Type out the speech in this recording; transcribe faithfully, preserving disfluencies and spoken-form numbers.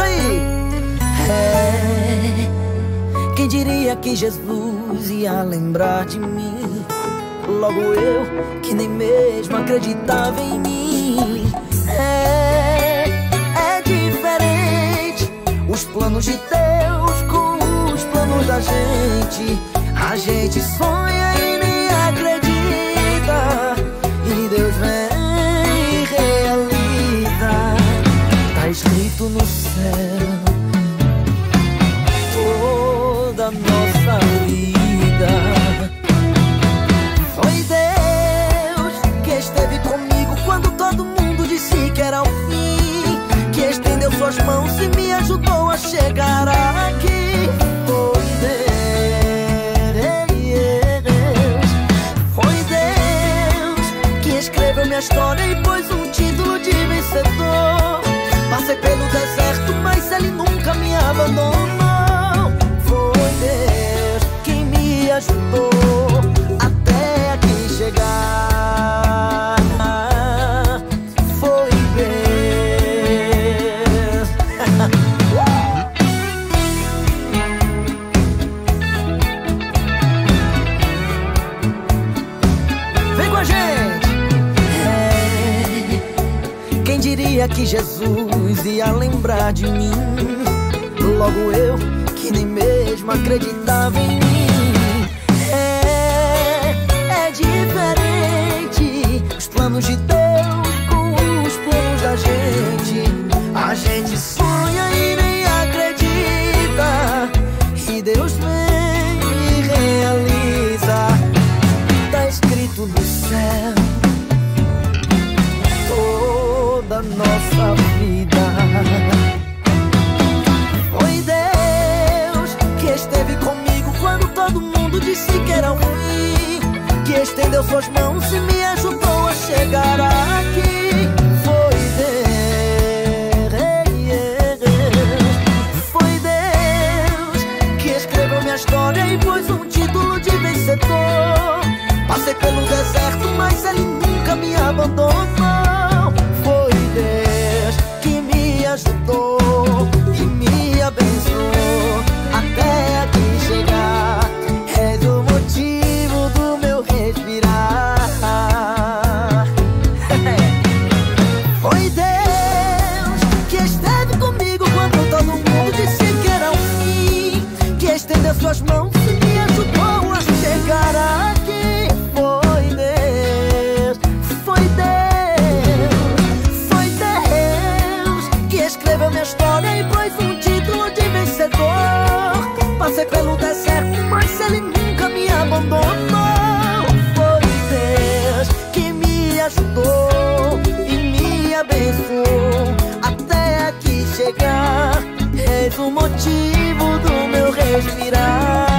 Canta aí. É, quem diria que Jesus ia lembrar de mim? Logo eu, que nem mesmo acreditava em mim. É, é diferente os planos de Deus com os planos da gente. A gente sonha e nem acredita, e Deus vem e realiza. Tá escrito no céu toda a nossa vida. Foi Deus que esteve comigo quando todo mundo disse que era o fim, que estendeu suas mãos e me ajudou a chegar aqui. Foi Deus, foi Deus que escreveu minha história e pôs um título de vencedor. Passei pelo deserto, mas Ele nunca me abandonou. Foi Deus que me ajudou até aqui chegar. Foi Deus. Vem com a gente. É, quem diria que Jesus ia lembrar de mim? Logo eu, que nem mesmo acreditava em mim. É, é diferente os planos de Deus com os planos da gente. A gente sonha e nem acredita, e Deus vem e realiza. Tá escrito no céu toda a nossa vida. Foi Deus que esteve comigo quando todo mundo disse que era o fim, que estendeu suas mãos e me ajudou a chegar aqui. Foi Deus, foi Deus que escreveu minha história e pôs um título de vencedor. Passei pelo deserto, mas Ele nunca me abandonou. Foi Deus que me ajudou e me abençoou até aqui chegar. És o motivo do meu respirar. Foi Deus que esteve comigo quando todo mundo disse que era o fim, que estendeu suas mãos e me ajudou a chegar aqui. Foi Deus, foi Deus, foi Deus que escreveu minha história e pôs um título de vencedor. Passei pelo deserto, mas Ele nunca me abandonou. Foi Deus que me ajudou e me abençoou até aqui chegar. És o motivo do meu respirar.